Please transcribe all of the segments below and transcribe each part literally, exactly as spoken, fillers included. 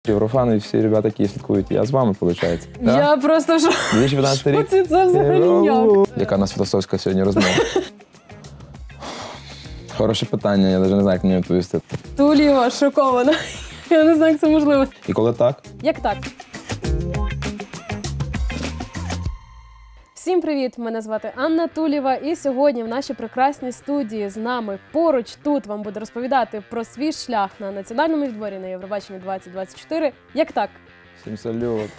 Єврофан і всі ребята, які слідкують. Я з вами, виходить. Я просто що? дві тисячі п'ятнадцятий рік. Це, це взагалі як? Яка у нас філософська сьогодні розмова? Хороше питання, я навіть не знаю, як мені відповісти. Тулєва шокована. Я не знаю, як це можливо. І коли так? Як так? Всім привіт! Мене звати Анна Тулєва, і сьогодні в нашій прекрасній студії з нами поруч тут вам буде розповідати про свій шлях на національному відборі на Євробаченні двадцять двадцять чотири. Як так? Всім салют!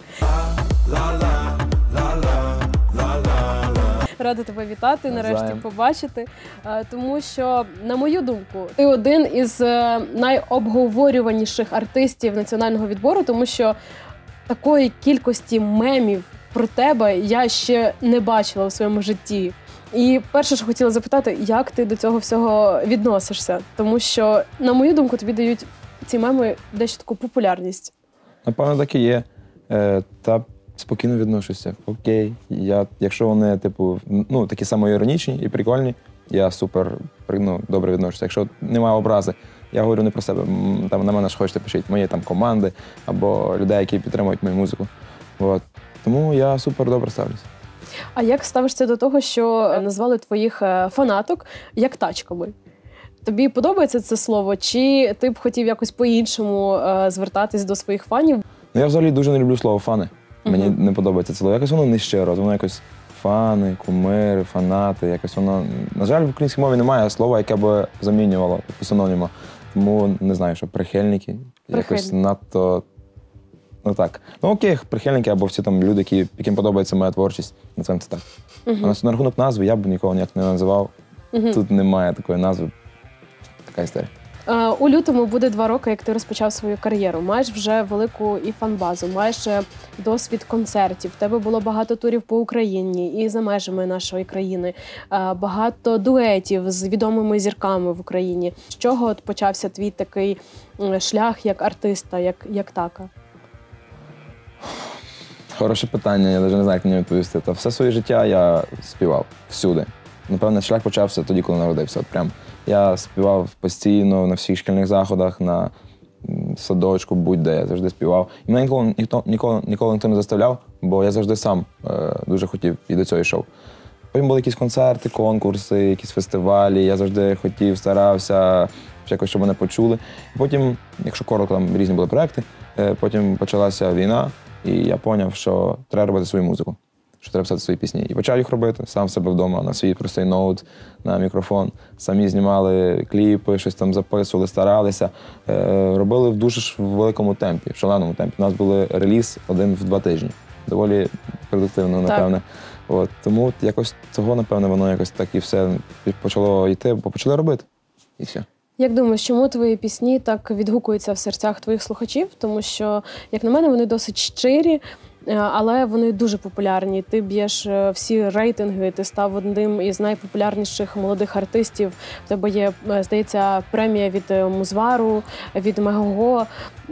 Рада тебе вітати, нарешті Навзаєм. побачити, тому що, на мою думку, ти один із найобговорюваніших артистів національного відбору, тому що такої кількості мемів про тебе я ще не бачила у своєму житті. І перше, що хотіла запитати, як ти до цього всього відносишся? Тому що, на мою думку, тобі дають ці меми дещо таку популярність. Напевно, так і є. Е, та спокійно відношуся. Окей. Я, якщо вони, типу, ну, такі самоіронічні і прикольні, я супер, ну, добре відношуся. Якщо немає образи, я говорю не про себе. Там на мене ж хочете пишіть мої там команди або людей, які підтримують мою музику. От. Тому я супер добре ставлюся. А як ставишся до того, що назвали твоїх фанаток як тачками? Тобі подобається це слово, чи ти б хотів якось по-іншому звертатись до своїх фанів? Ну, я взагалі дуже не люблю слово «фани». Мені Uh-huh. не подобається це слово. Якось воно не щиро, воно якось фани, кумири, фанати, якось воно... На жаль, в українській мові немає слова, яке б замінювало по синоніма. Тому не знаю, що прихильники, якось надто... Ну так. Ну окей, прихильники або всі там люди, які, яким подобається моя творчість. На це так. Uh-huh. А на рахунок назви я б нікого ніяк не називав. Uh-huh. Тут немає такої назви. Така історія. Uh, у лютому буде два роки, як ти розпочав свою кар'єру. Маєш вже велику і фан-базу, маєш досвід концертів. В тебе було багато турів по Україні і за межами нашої країни. Uh, багато дуетів з відомими зірками в Україні. З чого от почався твій такий шлях як артиста, як, як така? Хороше питання, я навіть не знаю, як мені відповісти. Та все своє життя я співав всюди. Напевно, шлях почався тоді, коли народився. От прям я співав постійно на всіх шкільних заходах, на садочку, будь-де, я завжди співав. І мене ніколи, ніхто, ніколи, ніколи ніхто не заставляв, бо я завжди сам е, дуже хотів і до цього йшов. Потім були якісь концерти, конкурси, якісь фестивалі, я завжди хотів, старався, якось, щоб мене почули. Потім, якщо коротко, там різні були проекти, е, потім почалася війна, і я зрозумів, що треба робити свою музику, що треба писати свої пісні. І почав їх робити сам в себе вдома, на свій простий ноут, на мікрофон. Самі знімали кліпи, щось там записували, старалися. Е, робили в дуже великому темпі, в шаленому темпі. У нас був реліз один в два тижні. Доволі продуктивно, напевне. От, тому якось того, напевне, воно якось так і все почало йти, бо почали робити. І все. Як думаєш, чому твої пісні так відгукуються в серцях твоїх слухачів? Тому що, як на мене, вони досить щирі, але вони дуже популярні. Ти б'єш всі рейтинги, ти став одним із найпопулярніших молодих артистів. В тебе є, здається, премія від Музвару, від Мегаго.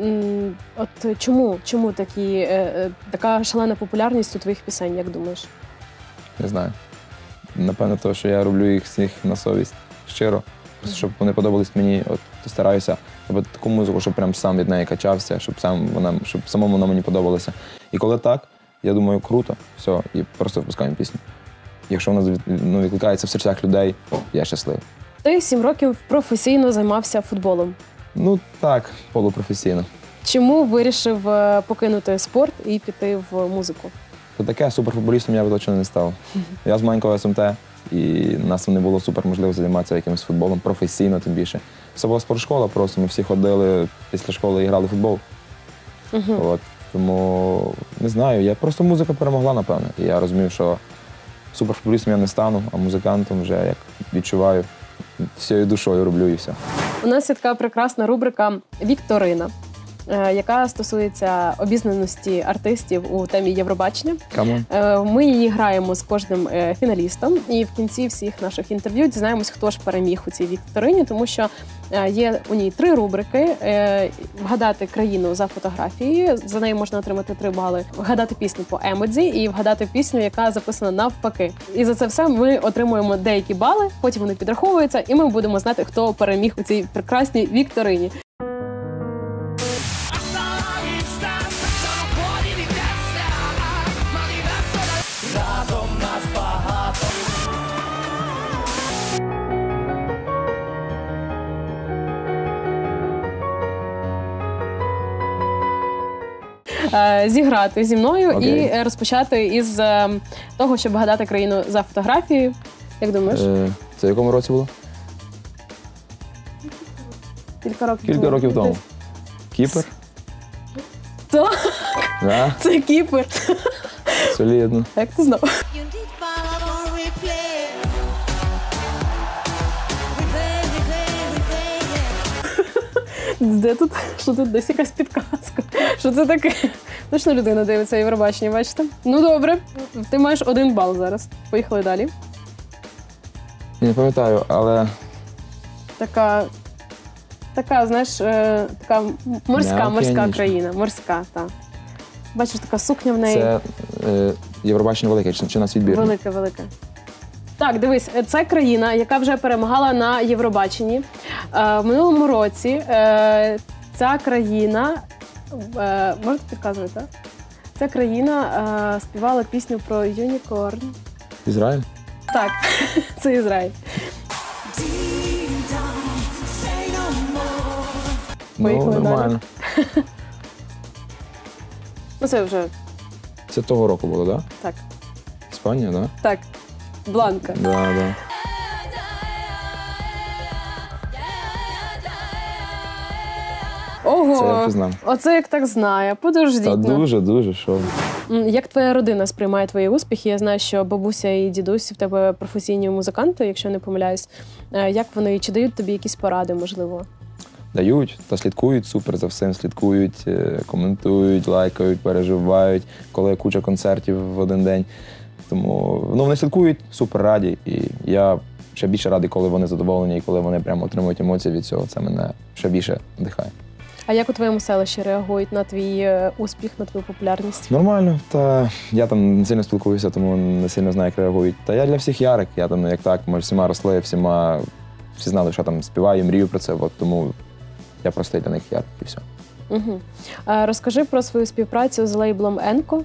От чому, чому такі, така шалена популярність у твоїх пісень, як думаєш? Не знаю. Напевно, тому що я роблю їх всіх на совість, щиро. Просто, щоб вони подобались мені, от стараюся робити таку музику, щоб прям сам від неї качався, щоб сам вона, щоб самому вона мені подобалася. І коли так, я думаю, круто, все, і просто випускаємо пісню. Якщо вона ну, відкликається в серцях людей, я щасливий. Ти сім років професійно займався футболом. Ну так, полупрофесійно. Чому вирішив покинути спорт і піти в музику? То таке, суперфутболістом я точно не став. Я з маленького ес ем те, і в нас не було супер можливості займатися якимось футболом, професійно тим більше. Це була спортшкола просто, ми всі ходили після школи і грали в футбол. Uh-huh. От, тому, не знаю, я просто музика перемогла, напевно. І я розумів, що суперфутболістом я не стану, а музикантом вже, як відчуваю, всією душою роблю і все. У нас є така прекрасна рубрика «Вікторина», яка стосується обізнаності артистів у темі Євробачення. Камон. Ми її граємо з кожним фіналістом, і в кінці всіх наших інтерв'ю дізнаємось, хто ж переміг у цій вікторині, тому що є у ній три рубрики. Вгадати країну за фотографії, за неї можна отримати три бали. Вгадати пісню по емодзі і вгадати пісню, яка записана навпаки. І за це все ми отримуємо деякі бали, потім вони підраховуються, і ми будемо знати, хто переміг у цій прекрасній вікторині. е, зіграти зі мною Окей. і розпочати із е, того, щоб гадати країну за фотографією. Як думаєш? Е, Це в якому році було? Кілька років Кілька тому. років тому. Кіпр? То, Да, це Кіпр. солідно. Як ти знав? You need follow on replay. Replay, replay, replay, yeah. Де тут? Що тут десь якась підказка? Що це таке? Точно людина дивиться Євробачення, бачите? Ну добре, ти маєш один бал зараз. Поїхали далі. Я не пам'ятаю, але Така, така, знаєш, е, така морська, Не, морська океанічна. країна. Морська, так. Бачиш, така сукня в неї. це е, Євробачення велике, чи, чи нас відбір? Велика, велика. Так, дивись, це країна, яка вже перемагала на Євробаченні. Е, в минулому році е, ця країна, е, можете підказувати, так? Ця країна е, співала пісню про юнікорн. Ізраїль? Так, це Ізраїль. Поїхали Ну, далі. нормально. Ну це вже Це того року було, так? Да? так. Іспанія, так? Да? Так, Бланка. Да, да. Це я Ого, пізнав. оце як так знає. Подождіть. Та ну. дуже, дуже, що. М, Як твоя родина сприймає твої успіхи? Я знаю, що бабуся і дідусь в тебе професійні музиканти, якщо не помиляюсь. Е, Як вони, чи дають тобі якісь поради, можливо? Дають та слідкують супер за всім, слідкують, е, коментують, лайкають, переживають, коли куча концертів в один день. Тому ну, вони слідкують, супер раді. І я ще більше радий, коли вони задоволені і коли вони прямо отримують емоції від цього. Це мене ще більше надихає. А як у твоєму селищі реагують на твій е, успіх, на твою популярність? Нормально, та я там не сильно спілкуюся, тому не сильно знаю, як реагують. Та я для всіх ярик, я там як так, ми всіма росли, всіма всі знали, що там співаю, мрію про це, от, тому я просто для них ярик і все. Угу. Е, Розкажи про свою співпрацю з лейблом Енко.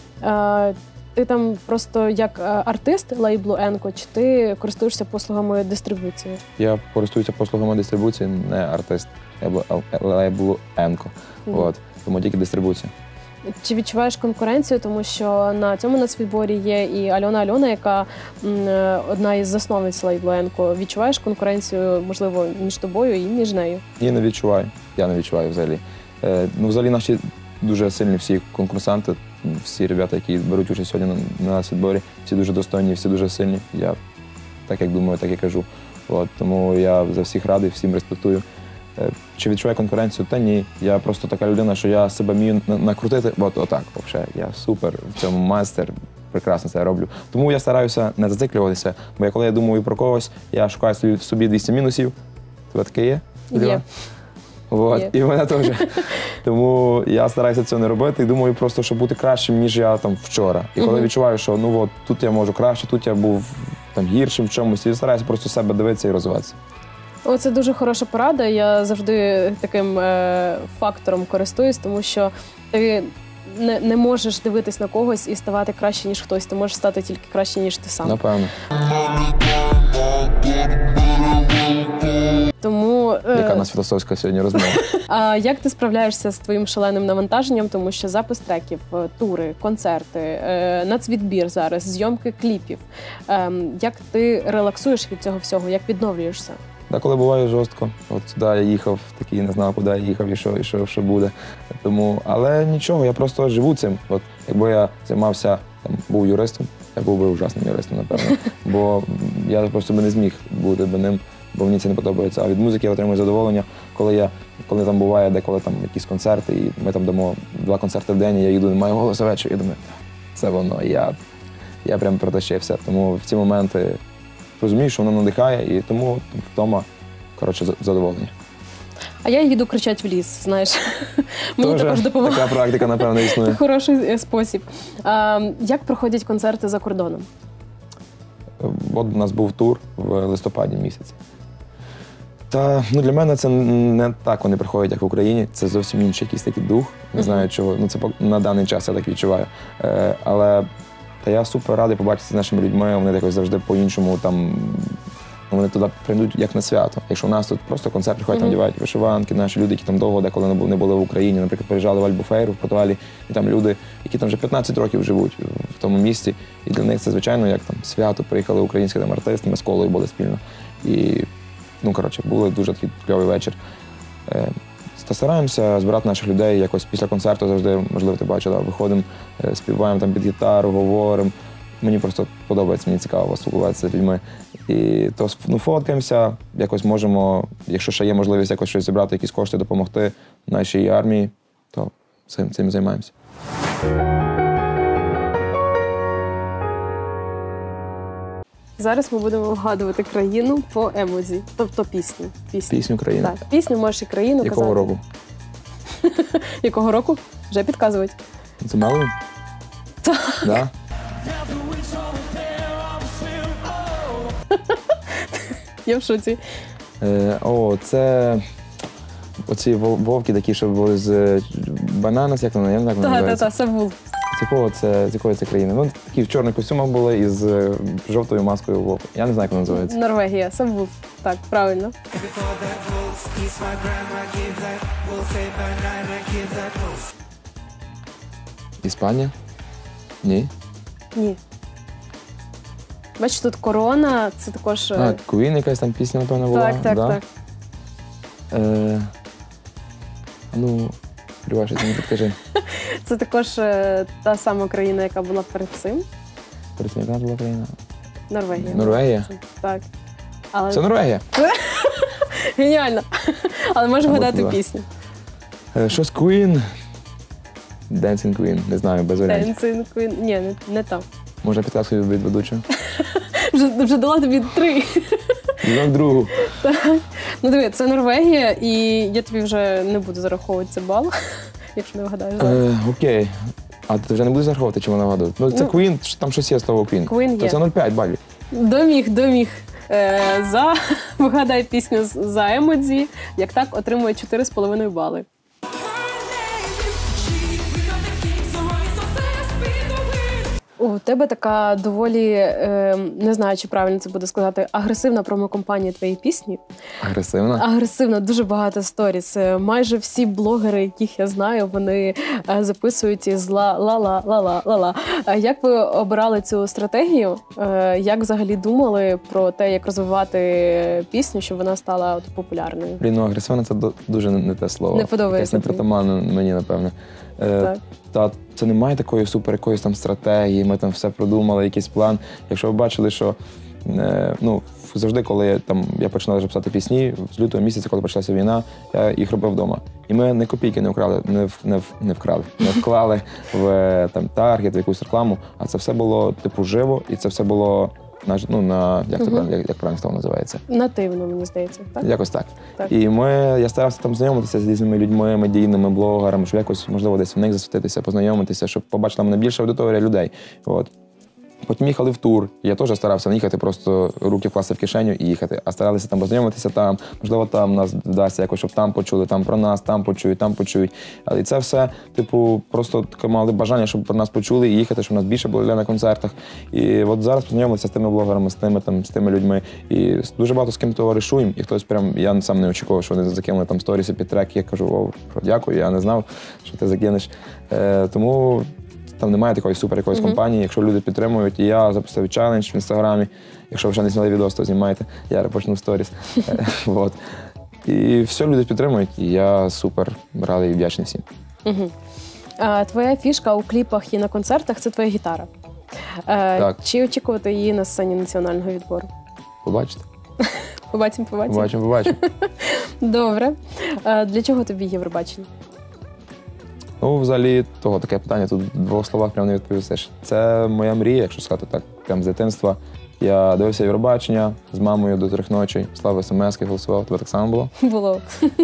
Е, Ти там просто як е, артист лейблу Енко, чи ти користуєшся послугами дистрибуції? Я користуюся послугами дистрибуції, не артист лейблу- лейблу Енко. Мгм. От, тому тільки дистрибуція. Чи відчуваєш конкуренцію, тому що на цьому нацвідборі є і Альона Альона, яка м, е, одна із засновниць лейблу Енко. Відчуваєш конкуренцію, можливо, між тобою і між нею? Ні, не відчуваю. Я не відчуваю взагалі. Е, ну, взагалі наші дуже сильні всі конкурсанти, всі ребята, які беруть участь сьогодні на, на відборі, всі дуже достойні, всі дуже сильні. Я так як думаю, так і кажу. От, тому я за всіх радий, всім респектую. Е, Чи відчуваю конкуренцію? Та ні. Я просто така людина, що я себе вмію на- накрутити. От отак, взагалі. Я супер в цьому майстер, прекрасно це роблю. Тому я стараюся не зациклюватися, бо я, коли я думаю про когось, я шукаю собі, собі двісті мінусів. Тебе таке є? Є. От, Є. і в мене теж. Тому я стараюся цього не робити і думаю просто, щоб бути кращим, ніж я там вчора. І коли Мгм. відчуваю, що ну от тут я можу краще, тут я був там гіршим в чомусь, і стараюся просто себе дивитися і розвиватися. О, це дуже хороша порада. Я завжди таким е, фактором користуюсь, тому що ти не, не можеш дивитись на когось і ставати краще, ніж хтось. Ти можеш стати тільки краще, ніж ти сам. Напевно. Тому е, Яка у нас філософська сьогодні розмова. а як ти справляєшся з твоїм шаленим навантаженням, тому що запис треків, е, тури, концерти, е, нацвідбір зараз, зйомки кліпів. Ем, як ти релаксуєш від цього всього? Як відновлюєшся? Деколи буває жорстко. От сюди я їхав, такий не знав, куди я їхав і що, і що, що буде. Тому, але нічого, я просто живу цим. От якби я займався, там, був юристом, я був би ужасним юристом, напевно. Бо я просто би не зміг бути би ним, бо мені це не подобається. А від музики я отримую задоволення, коли я, коли там буває, деколи там якісь концерти, і ми там дамо два концерти в день, і я їду, не маю голосу ввечері, і думаю, це воно, я, я прям протащився. Тому в ці моменти розумію, що воно надихає, і тому вдома, коротше, за- задоволення. А я їду кричать в ліс, знаєш. Мені Тоже також допомагає. така практика, напевно, існує. Хороший е, спосіб. А, як проходять концерти за кордоном? От у нас був тур в листопаді місяці. Та ну, для мене це не так вони приходять, як в Україні. Це зовсім інший якийсь такий дух. Не знаю чого. Ну, це по- на даний час я так відчуваю. Е, але та я супер радий побачитися з нашими людьми. Вони якось завжди по-іншому там вони туди прийдуть як на свято. Якщо у нас тут просто концерт приходять, там Мгм. вдівають вишиванки, наші люди, які там довго деколи не були- не були в Україні, наприклад, приїжджали в Альбуфейру, в Португалії, і там люди, які там вже п'ятнадцять років живуть в тому місті, і для них це, звичайно, як там свято, приїхали українські там артисти, ми з Колою були спільно. І, ну, коротше, був дуже такий кльовий вечір. Е, Та стараємося збирати наших людей якось після концерту завжди, можливо, ти бачила, виходимо, е, співаємо там під гітару, говоримо. Мені просто подобається, мені цікаво спілкуватися з людьми. І то ну, фоткаємося, якось можемо, якщо ще є можливість якось щось зібрати, якісь кошти, допомогти нашій армії, то цим, цим займаємося. Зараз ми будемо вгадувати країну по емодзі, тобто пісню. Пісню, Пісню країни. Так, пісню можеш і країну Якого казати. року? Якого року? Вже підказують. Це Меловін? Так. Да? Я в шоці. Е, о, це оці вов- вовки такі, що були з бананас, як вони, я не знаю, як вони Так, так, називаються. так, Савул. З якого це, з якої це країни? Ну, такі в чорних костюмах були і з е, жовтою маскою вовк. Я не знаю, як вона називається. Норвегія, Савул. Так, правильно. Іспанія? Ні. Ні. Бачиш, тут корона, це також. А, Queen якась там пісня, напевно, була. так, так, да? так. Е, ну, Люба, щось мені підкажи. Це також е, та сама країна, яка була перед цим. Перед цим, яка була країна? Норвегія. Норвегія? Так. Але... Це Норвегія. Геніально. Але можеш Або вгадати туди. пісню. Е, щось Queen. Dancing Queen, не знаю, без варіантів. Dancing Queen. Ні, не, не та. Може, підказку від ведучого? Вже, вже дала тобі три. Візьмемо другу. Ну диви, це Норвегія, і я тобі вже не буду зараховувати це бал, якщо не вгадаєш зараз. Е, окей. А ти вже не будеш зараховувати, чи вона вгадує? Ну, це Ну, Queen, там щось є слово Queen. Queen То є. це нуль п'ять балів. Доміг, доміг. Е, за вгадай пісню з- за емодзі. Як так, отримує чотири з половиною бали. У тебе така доволі, е, не знаю, чи правильно це буде сказати, агресивна промокомпанія твоєї пісні. Агресивна. Агресивна, дуже багато сторіс. Е, Майже всі блогери, яких я знаю, вони е, записують із ла-ла-ла-ла-ла-ла. Е, Як ви обирали цю стратегію? Е, Як взагалі думали про те, як розвивати пісню, щоб вона стала от популярною? Блін, ну агресивна це до- дуже не, не те слово. Не подобається Якесь тобі. непритаманне мені, напевне. Е, Так. Та це немає такої супер якоїсь там стратегії, ми там все продумали, якийсь план. Якщо ви бачили, що е, ну, завжди, коли я, там, я починав вже писати пісні, з лютого місяця, коли почалася війна, я їх робив вдома. І ми не копійки не вкрали, не, в- не, в- не вкрали, не вклали в там, таргет, в якусь рекламу, а це все було типу живо, і це все було на, ж- ну, на як, це Мгм. правильно, як, як правильно слово називається? Нативно, мені здається, так? Якось так. Так. І ми, я старався там знайомитися з різними людьми, медійними блогерами, щоб якось, можливо, десь в них засвітитися, познайомитися, щоб побачила мене більша аудиторія людей. От. Потім їхали в тур. Я теж старався не їхати, просто руки вкласти в кишеню і їхати, а старалися там познайомитися там. Можливо, там нас вдасться якось, щоб там почули, там про нас, там почують, там почують. Але і це все, типу, просто таке мали бажання, щоб про нас почули і їхати, щоб нас більше було людей на концертах. І от зараз познайомилися з тими блогерами, з тими там, з тими людьми. І дуже багато з ким товаришуємо. І хтось прям, я сам не очікував, що вони закинули там сторіси під трек. Я кажу, о, дякую, я не знав, що ти закинеш. Е, тому там немає такої супер якоїсь Мгм. компанії, якщо люди підтримують. І я запустив челендж в інстаграмі. Якщо ви ще не зняли відео, то знімайте. Я репостну сторіс. Е, вот. І все, люди підтримують. І я супер радий і вдячний всім. Угу. А, твоя фішка у кліпах і на концертах це твоя гітара. Е, Так. Чи очікувати її на сцені національного відбору? Побачите? Побачимо, побачимо. Побачимо, побачимо. Добре. Е, Для чого тобі Євробачення? Ну, взагалі, того таке питання тут в двох словах прямо не відповісиш. Це моя мрія, якщо сказати так, прямо з дитинства. Я дивився Євробачення з мамою до трьох ночей, слав смс-ки, голосував, тебе так само було. Було.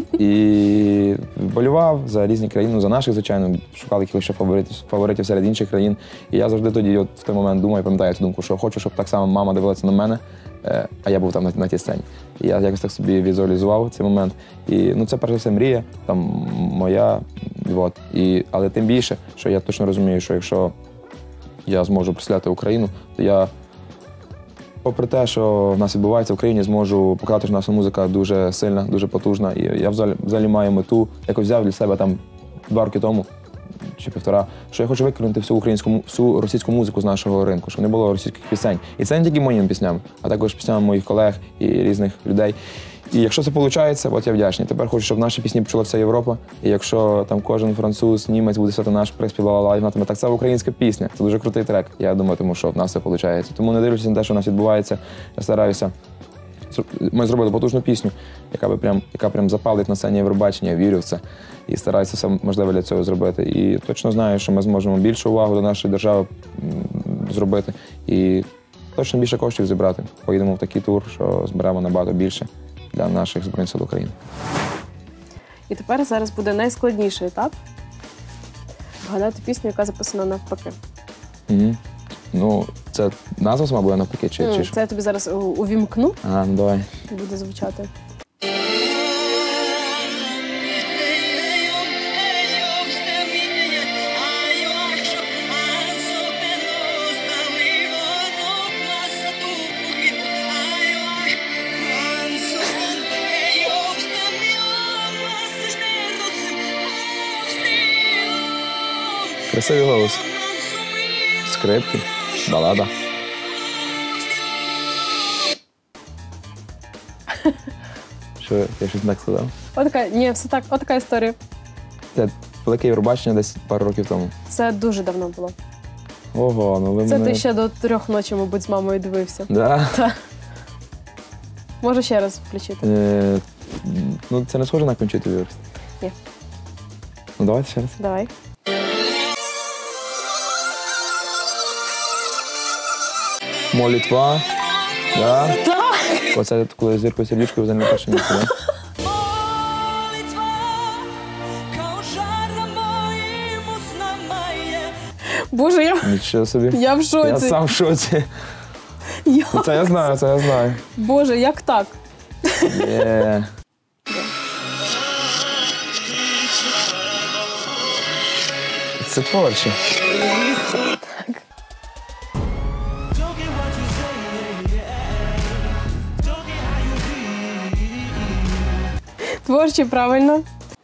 І болював за різні країни, ну, за наших, звичайно, шукав якихось ще фаворитів, фаворитів серед інших країн. І я завжди тоді от, в той момент думаю, пам'ятаю цю думку, що хочу, щоб так само мама дивилася на мене, е, а я був там на, на тій сцені. І я якось так собі візуалізував цей момент. І ну, це перш за все мрія, там моя. От. І, але тим більше, що я точно розумію, що якщо я зможу представляти Україну, то я Попри те, що в нас відбувається в Україні, зможу показати, що наша музика дуже сильна, дуже потужна. І я взагалі, взагалі маю мету, якось взяв для себе там два роки тому чи півтора, що я хочу викинути всю українську, му- всю російську музику з нашого ринку, щоб не було російських пісень. І це не тільки моїми піснями, а також піснями моїх колег і різних людей. І якщо це виходить, от я вдячний. Тепер хочу, щоб наші пісні почула вся Європа. І якщо там кожен француз, німець буде сказати наш приспівала лайвнатиме, так це українська пісня. Це дуже крутий трек. Я думаю, тому що в нас це виходить. Тому не дивлячись на те, що в нас відбувається, я стараюся. Ми зробили потужну пісню, яка би прям, яка прям запалить на сцені Євробачення, я вірю в це. І стараюся все можливе для цього зробити. І точно знаю, що ми зможемо більше уваги до нашої держави м, зробити. І точно більше коштів зібрати. Поїдемо в такий тур, що зберемо набагато більше для наших Збройних сил України. І тепер зараз буде найскладніший етап вгадати пісню, яка записана навпаки. Угу. Ну, це назва сама буде навпаки, чи, М, чи що? Це я тобі зараз у- увімкну А, ну давай. і буде звучати. Красивий голос. Скрипки, балада. Що, я щось не так сказав? Отака, ні, все так, отака історія. Це велике Євробачення десь пару років тому. Це дуже давно було. Ого, ну ви Це мене... ти ще до трьох ночі, мабуть, з мамою дивився. Да? Можу ще раз включити. Е, ну, це не схоже на Кончиту Вюрст. Ні. Ну, давайте ще раз. Давай. Молитва. Да? Так! Оце коли з Іркою Сердючкою взяли на перше місце, да? Молитва, kao žar na mojim usnama je. Боже, я, Нічого собі. я в шоці. Я сам в шоці. Я- Ну, це я знаю, це я знаю. Боже, як так? Є. Це творче. Творчі, правильно.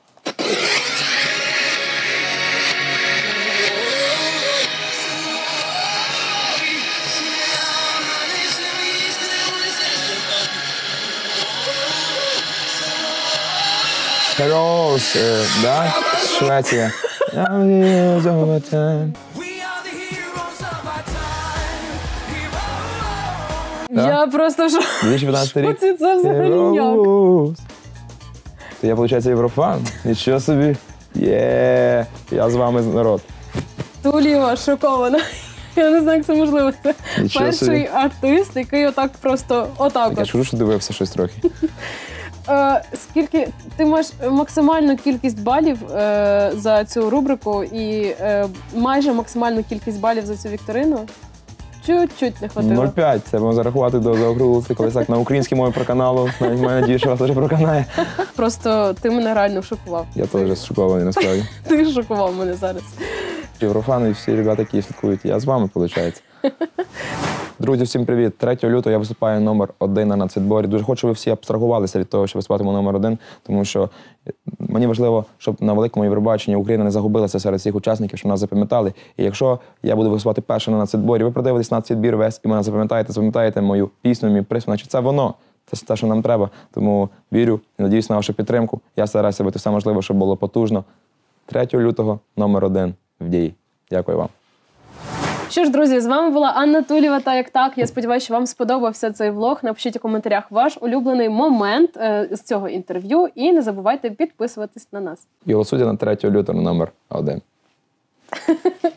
Heroes, е, да? Швеція. I'm золотим. We are the heroes of our time. Heroes. Да? Я просто в шоці. дві тисячі п'ятнадцятий рік. Це, це взагалі як? Heroes. То я, виходить, єврофан. Нічого собі. Є. Я з вами народ. Туліва шокована. Я не знаю, як це можливо. Це Нічого перший собі. артист, який отак просто отак. Так я От. ж кажу, що дивився щось трохи. Е, скільки ти маєш максимальну кількість балів е, за цю рубрику і е, майже максимальну кількість балів за цю вікторину? Чуть-чуть не хватило. нуль п'ять. Це можна зарахувати до заокруглості, колись так на українській мові проканалу. Навіть мене надію, що вас теж проканає. Просто ти мене реально шокував. Я теж шокований насправді. Ти шокував мене зараз. Єврофани і всі ребята, які слідкують. Я з вами, виходить. Друзі, всім привіт. третього лютого я виступаю номер один на нацвідборі. Дуже хочу, щоб ви всі абстрагувалися від того, що виступатиму номер один, тому що мені важливо, щоб на великому Євробаченні Україна не загубилася серед всіх учасників, щоб нас запам'ятали. І якщо я буду виступати першим на нацвідборі, ви продивитесь нацвідбір весь і мене запам'ятаєте, запам'ятаєте мою пісню, мій приспів, значить це воно. Це те, що нам треба. Тому вірю і надіюсь на вашу підтримку. Я стараюся робити все можливе, щоб було потужно. третього лютого номер один в дії. Дякую вам. Що ж, друзі, з вами була Анна Тулєва та як так. Я сподіваюся, що вам сподобався цей влог. Напишіть у коментарях ваш улюблений момент е, з цього інтерв'ю і не забувайте підписуватись на нас. І голосуйте на третього лютого на номер один.